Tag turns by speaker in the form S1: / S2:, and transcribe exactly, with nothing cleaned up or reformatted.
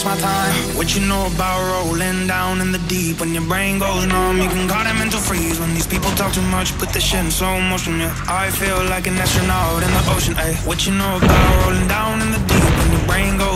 S1: waste my time. What you know about rolling down in the deep? When your brain goes numb, you can call it mental freeze. When these people talk too much, put the shit in slow motion, yeah. I feel like an astronaut in the ocean, ayy. What you know about rolling down in the deep? When your brain goes